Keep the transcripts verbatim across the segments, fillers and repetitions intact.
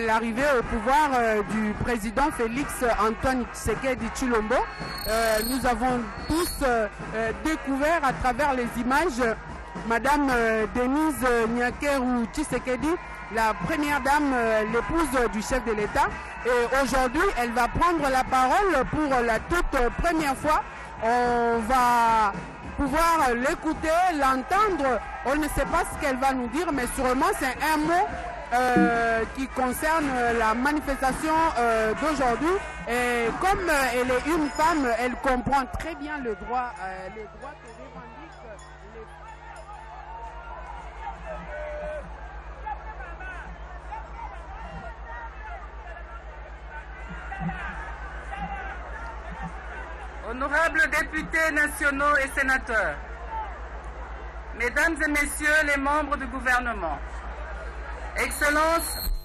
l'arrivée au pouvoir euh, du président Félix Antoine Tshisekedi Tshilombo. Euh, nous avons tous euh, euh, découvert à travers les images Madame euh, Denise Nyakeru Tshisekedi, la première dame, euh, l'épouse du chef de l'État. Et aujourd'hui, elle va prendre la parole pour la toute première fois. On va pouvoir l'écouter, l'entendre. On ne sait pas ce qu'elle va nous dire, mais sûrement c'est un mot euh, qui concerne la manifestation euh, d'aujourd'hui. Et comme euh, elle est une femme, elle comprend très bien le droit, euh, les droits que revendiquent les... Honorables députés nationaux et sénateurs, Mesdames et Messieurs les membres du gouvernement, Excellences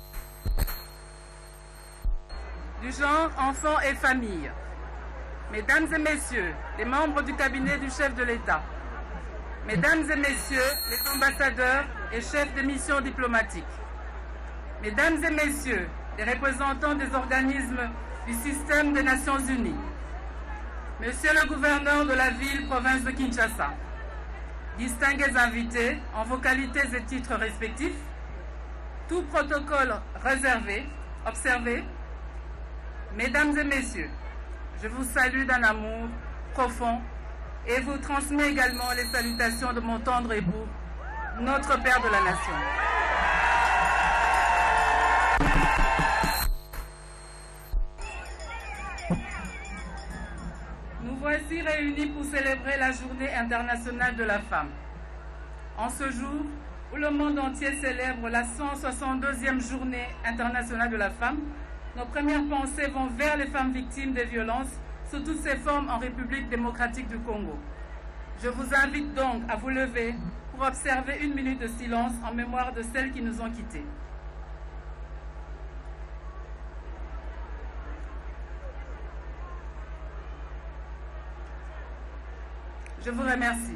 du genre enfants et famille, Mesdames et Messieurs les membres du cabinet du chef de l'État, Mesdames et Messieurs les ambassadeurs et chefs de missions diplomatiques, Mesdames et Messieurs les représentants des organismes du système des Nations Unies, Monsieur le gouverneur de la ville-province de Kinshasa, distingués invités en vos qualités et titres respectifs, tout protocole réservé, observé, Mesdames et Messieurs, je vous salue d'un amour profond et vous transmets également les salutations de mon tendre époux, notre Père de la Nation. Nous voici réunis pour célébrer la Journée internationale de la femme. En ce jour où le monde entier célèbre la cent soixante-deuxième Journée internationale de la femme, nos premières pensées vont vers les femmes victimes des violences sous toutes ses formes en République démocratique du Congo. Je vous invite donc à vous lever pour observer une minute de silence en mémoire de celles qui nous ont quittés. Je vous remercie.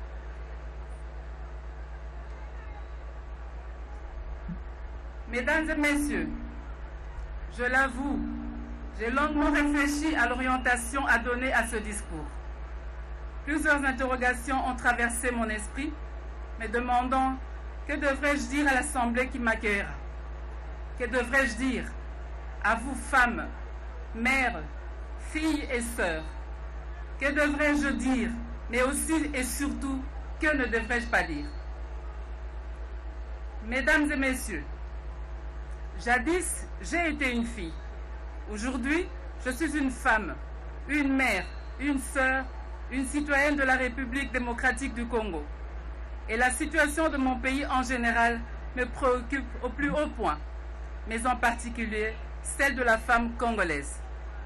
Mesdames et Messieurs, je l'avoue, j'ai longuement réfléchi à l'orientation à donner à ce discours. Plusieurs interrogations ont traversé mon esprit, me demandant que devrais-je dire à l'Assemblée qui m'accueillera? Que devrais-je dire à vous femmes, mères, filles et sœurs? Que devrais-je dire? Mais aussi et surtout, que ne devrais-je pas dire? Mesdames et Messieurs, jadis, j'ai été une fille. Aujourd'hui, je suis une femme, une mère, une sœur, une citoyenne de la République démocratique du Congo. Et la situation de mon pays en général me préoccupe au plus haut point, mais en particulier celle de la femme congolaise.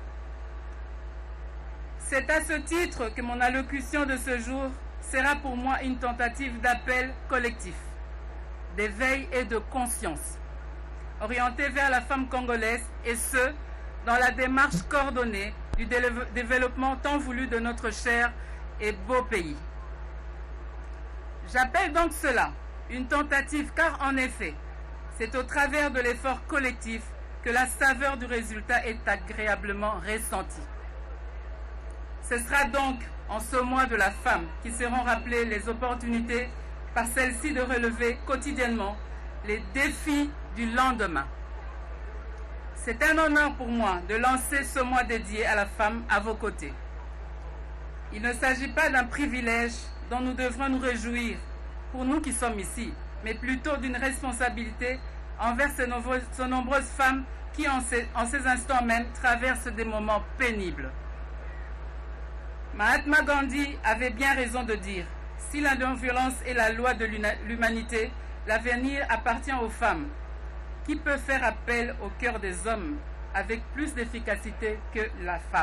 C'est à ce titre que mon allocution de ce jour sera pour moi une tentative d'appel collectif, d'éveil et de conscience, orientée vers la femme congolaise, et ce, dans la démarche coordonnée du développement tant voulu de notre cher et beau pays. J'appelle donc cela une tentative, car en effet, c'est au travers de l'effort collectif que la saveur du résultat est agréablement ressentie. Ce sera donc en ce mois de la femme qui seront rappelées les opportunités par celle-ci de relever quotidiennement les défis du lendemain. C'est un honneur pour moi de lancer ce mois dédié à la femme à vos côtés. Il ne s'agit pas d'un privilège dont nous devrons nous réjouir pour nous qui sommes ici, mais plutôt d'une responsabilité envers ces nombreuses, ces nombreuses femmes qui en ces, en ces instants même traversent des moments pénibles. Mahatma Gandhi avait bien raison de dire « Si la non-violence est la loi de l'humanité, l'avenir appartient aux femmes. Qui peut faire appel au cœur des hommes avec plus d'efficacité que la femme ?»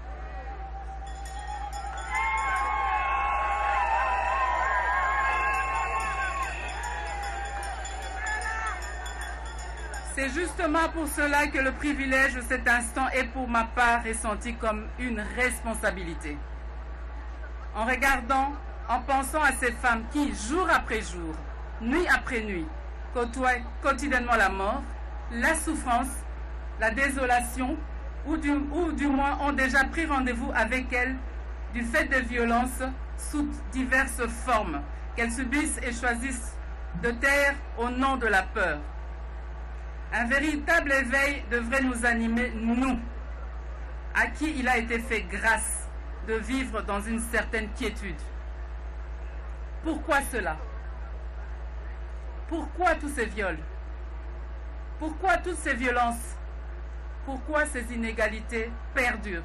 C'est justement pour cela que le privilège de cet instant est pour ma part ressenti comme une responsabilité. En regardant, en pensant à ces femmes qui, jour après jour, nuit après nuit, côtoient quotidiennement la mort, la souffrance, la désolation, ou du, ou du moins ont déjà pris rendez-vous avec elles du fait des violences sous diverses formes qu'elles subissent et choisissent de taire au nom de la peur. Un véritable éveil devrait nous animer, nous, à qui il a été fait grâce de vivre dans une certaine quiétude. Pourquoi cela? Pourquoi tous ces viols? Pourquoi toutes ces violences? Pourquoi ces inégalités perdurent?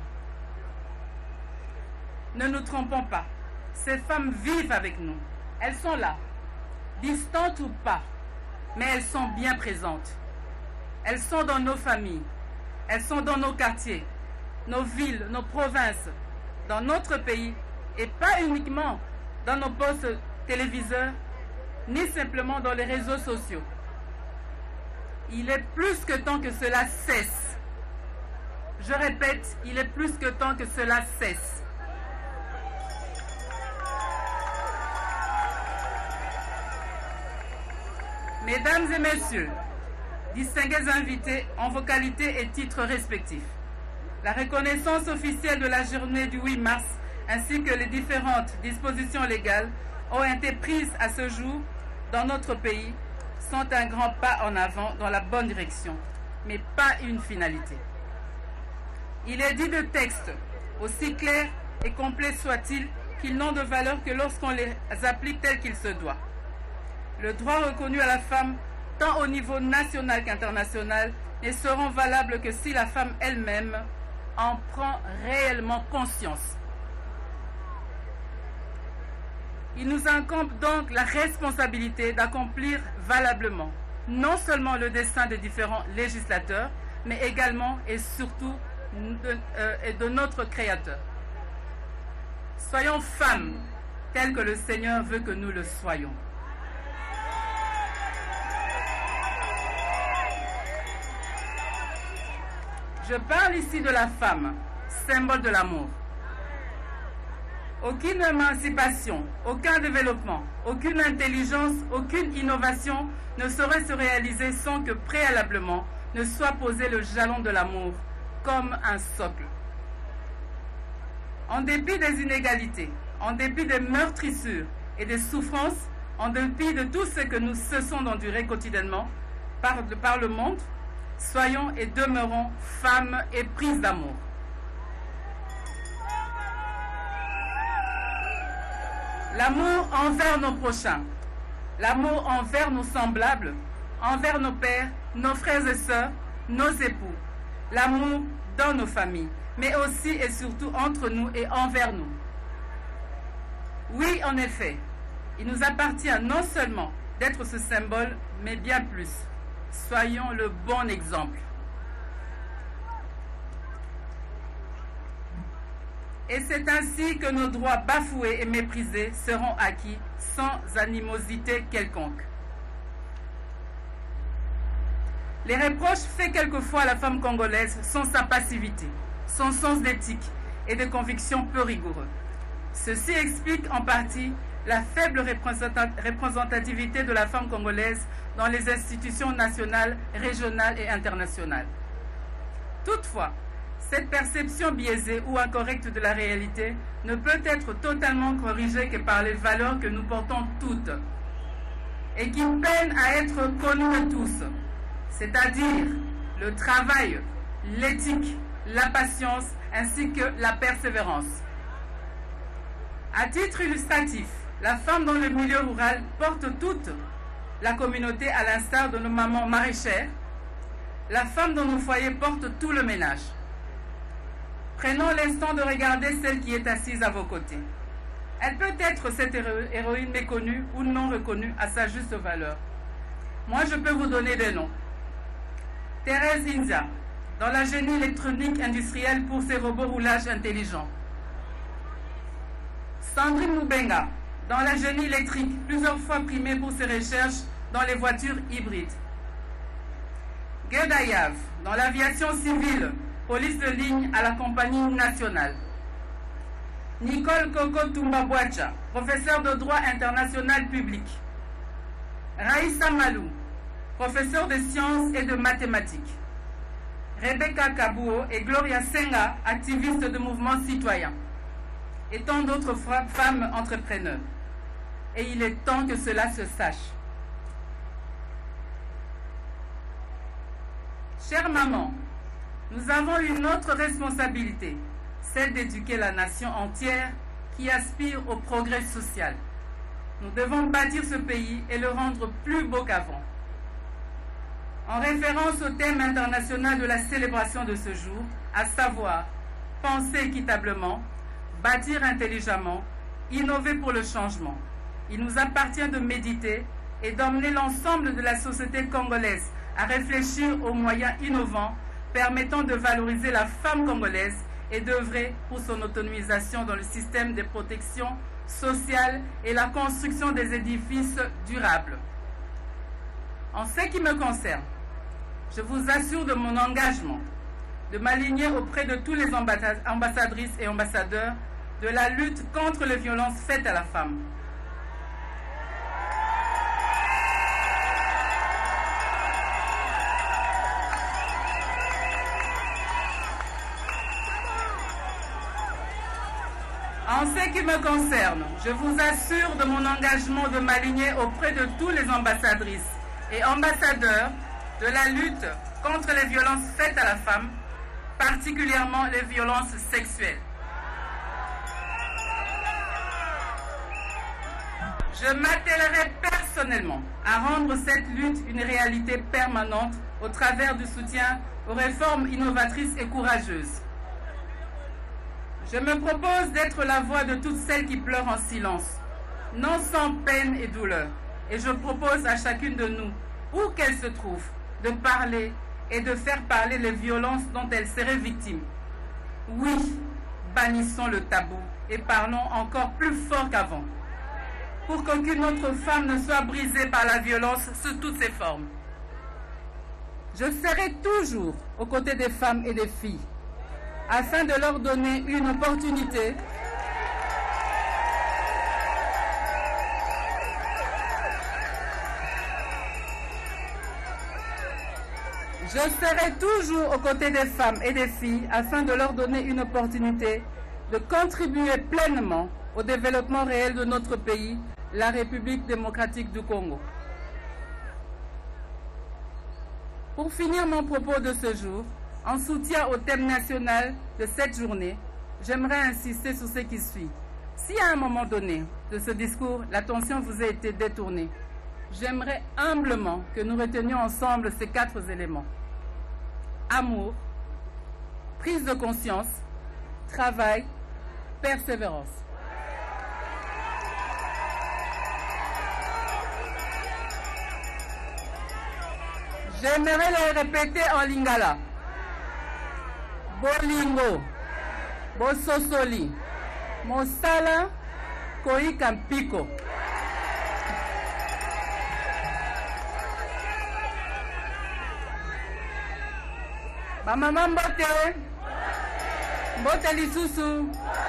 Ne nous trompons pas, ces femmes vivent avec nous. Elles sont là, distantes ou pas, mais elles sont bien présentes. Elles sont dans nos familles, elles sont dans nos quartiers, nos villes, nos provinces, dans notre pays, et pas uniquement dans nos postes téléviseurs, ni simplement dans les réseaux sociaux. Il est plus que temps que cela cesse. Je répète, il est plus que temps que cela cesse. Mesdames et messieurs, distingués invités en vos qualités et titres respectifs, la reconnaissance officielle de la journée du huit mars ainsi que les différentes dispositions légales ont été prises à ce jour dans notre pays sont un grand pas en avant dans la bonne direction, mais pas une finalité. Il est dit de textes, aussi clairs et complets soient-ils, qu'ils n'ont de valeur que lorsqu'on les applique tels qu'il se doit. Le droit reconnu à la femme, tant au niveau national qu'international, ne seront valables que si la femme elle-même en prend réellement conscience. Il nous incombe donc la responsabilité d'accomplir valablement non seulement le dessein des différents législateurs, mais également et surtout de, euh, de notre Créateur. Soyons femmes telles que le Seigneur veut que nous le soyons. Je parle ici de la femme, symbole de l'amour. Aucune émancipation, aucun développement, aucune intelligence, aucune innovation ne saurait se réaliser sans que préalablement ne soit posé le jalon de l'amour comme un socle. En dépit des inégalités, en dépit des meurtrissures et des souffrances, en dépit de tout ce que nous cessons d'endurer quotidiennement par, par le monde, soyons et demeurons femmes éprises d'amour. L'amour envers nos prochains, l'amour envers nos semblables, envers nos pères, nos frères et sœurs, nos époux, l'amour dans nos familles, mais aussi et surtout entre nous et envers nous. Oui, en effet, il nous appartient non seulement d'être ce symbole, mais bien plus. Soyons le bon exemple. Et c'est ainsi que nos droits bafoués et méprisés seront acquis sans animosité quelconque. Les reproches faits quelquefois à la femme congolaise sont sa passivité, son sens d'éthique et de convictions peu rigoureux. Ceci explique en partie la faible représentativité de la femme congolaise dans les institutions nationales, régionales et internationales. Toutefois, cette perception biaisée ou incorrecte de la réalité ne peut être totalement corrigée que par les valeurs que nous portons toutes et qui peinent à être connues de tous, c'est-à-dire le travail, l'éthique, la patience ainsi que la persévérance. À titre illustratif, la femme dans le milieu rural porte toute la communauté à l'instar de nos mamans maraîchères. La femme dans nos foyers porte tout le ménage. Prenons l'instant de regarder celle qui est assise à vos côtés. Elle peut être cette héroïne méconnue ou non reconnue à sa juste valeur. Moi, je peux vous donner des noms. Thérèse India, dans la génie électronique industrielle pour ses robots roulage intelligents. Sandrine Mubenga, dans la génie électrique, plusieurs fois primée pour ses recherches dans les voitures hybrides. Guedayav, dans l'aviation civile, police de ligne à la compagnie nationale. Nicole Coco Tumbabwacha, professeur de droit international public. Raïssa Malou, professeurs de sciences et de mathématiques. Rebecca Kabuo et Gloria Senga, activistes de mouvements citoyens. Et tant d'autres femmes entrepreneurs. Et il est temps que cela se sache. Chère maman, nous avons une autre responsabilité, celle d'éduquer la nation entière qui aspire au progrès social. Nous devons bâtir ce pays et le rendre plus beau qu'avant. En référence au thème international de la célébration de ce jour, à savoir penser équitablement, bâtir intelligemment, innover pour le changement, il nous appartient de méditer et d'emmener l'ensemble de la société congolaise à réfléchir aux moyens innovants permettant de valoriser la femme congolaise et d'œuvrer pour son autonomisation dans le système de protection sociale et la construction des édifices durables. En ce qui me concerne, je vous assure de mon engagement de m'aligner auprès de tous les ambassadrices et ambassadeurs de la lutte contre les violences faites à la femme. En ce qui me concerne, je vous assure de mon engagement de m'aligner auprès de tous les ambassadrices et ambassadeurs de la lutte contre les violences faites à la femme, particulièrement les violences sexuelles. Je m'attellerai personnellement à rendre cette lutte une réalité permanente au travers du soutien aux réformes innovatrices et courageuses. Je me propose d'être la voix de toutes celles qui pleurent en silence, non sans peine et douleur. Et je propose à chacune de nous, où qu'elle se trouve, de parler et de faire parler les violences dont elle serait victime. Oui, bannissons le tabou et parlons encore plus fort qu'avant, pour qu'aucune autre femme ne soit brisée par la violence sous toutes ses formes. Je serai toujours aux côtés des femmes et des filles, afin de leur donner une opportunité Je serai toujours aux côtés des femmes et des filles afin de leur donner une opportunité de contribuer pleinement au développement réel de notre pays, la République démocratique du Congo. Pour finir mon propos de ce jour, en soutien au thème national de cette journée, j'aimerais insister sur ce qui suit. Si à un moment donné de ce discours, l'attention vous a été détournée, j'aimerais humblement que nous retenions ensemble ces quatre éléments. Amour, prise de conscience, travail, persévérance. J'aimerais le répéter en lingala. Bolingo, bososoli, mosala, koikampiko. Ba maman mbote, mbote lisusu.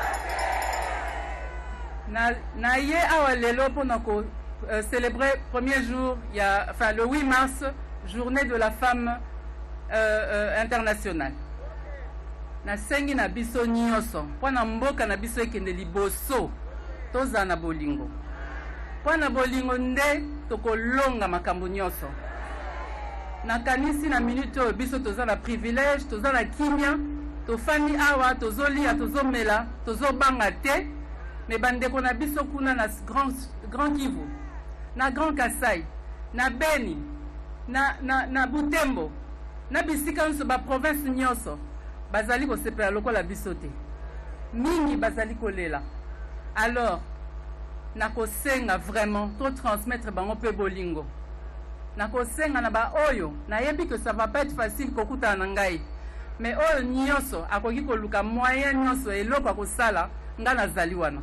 Na na ye awa lelo pour nous euh, célébrer premier jour, il y a, enfin le huit mars, journée de la femme euh, euh, internationale. Na sengi na biso nyonso, po na mboka na biso ekende liboso, toza na bolingo. Po na bolingo nde tokolonga makambo nyonso. Na kanisi na minute oyo biso toza na privilège, toza na kimia, tofandi awa, tozolia, tozomela, tozobanga te, me bandeko na biso kuna na Grand, Grand Kivu, na Grand Kasai, na Beni, na, na, na Butembo, na bisika nso ba province nyonso, bazali ko sepela lokola biso te. Mingi bazali kolela. Alors, na kosenga vraiment to transmettre bango pe bolingo. Na kosenga na ba oyo, na yebi que ça va pas être facile kokuta na ngai. Mais oyo nyonso akoki koluka moyen nyonso eloko akosala nga nazali wana.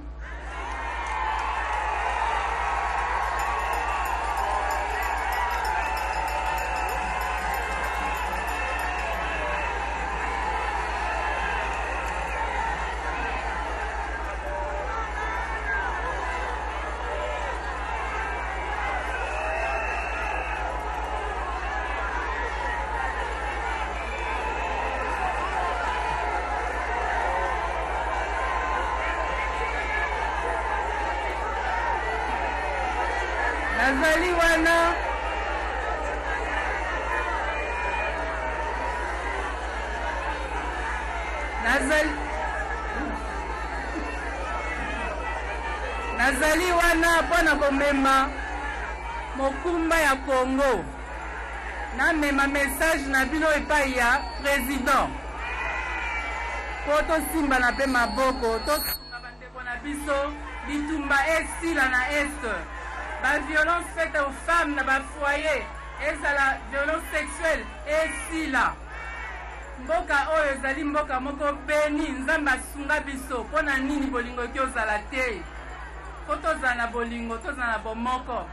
nazali wana nazali nazali wana mpona komema mokumba ya Congo namema message na bino epai ya président po tosimba na mpe maboko tosunga bandeko na biso bitumba esila na este baviolence faite aux femmes na bafoyer ezala violence sexuelle esila mboka oyo ezali mboka moko beni nzambe asunga biso mpo na nini bolingo eki ozala te po tozala na bolingo tozala na bomoko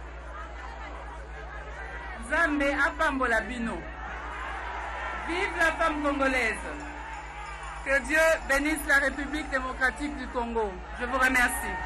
nzambe apambola bino. Vive la femme congolaise. Que Dieu bénisse la République démocratique du Congo. Je vous remercie.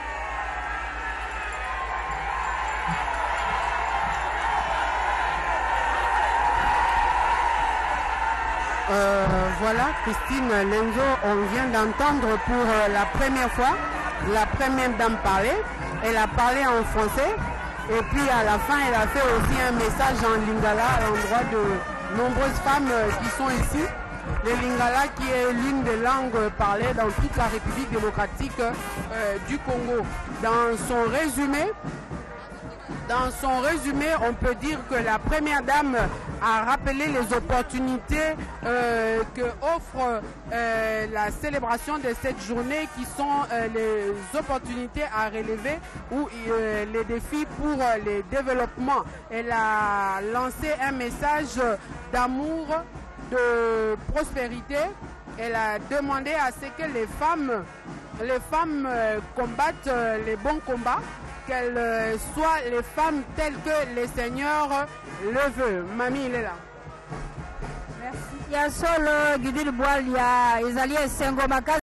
Euh, voilà, Christine Lenzo, on vient d'entendre pour euh, la première fois la première dame parler. Elle a parlé en français et puis à la fin, elle a fait aussi un message en lingala à l'endroit de nombreuses femmes euh, qui sont ici. Le lingala qui est l'une des langues parlées dans toute la République démocratique euh, du Congo. Dans son résumé, Dans son résumé, on peut dire que la première dame a rappelé les opportunités euh, que offre euh, la célébration de cette journée, qui sont euh, les opportunités à relever ou euh, les défis pour euh, le développement. Elle a lancé un message d'amour, de prospérité. Elle a demandé à ce que les femmes, les femmes euh, combattent euh, les bons combats, qu'elles euh, soient les femmes telles que le Seigneur le veut. Mamie, il est là. Merci. Il y a solo Guidil Boal, il y a Isalie Sengo Maka.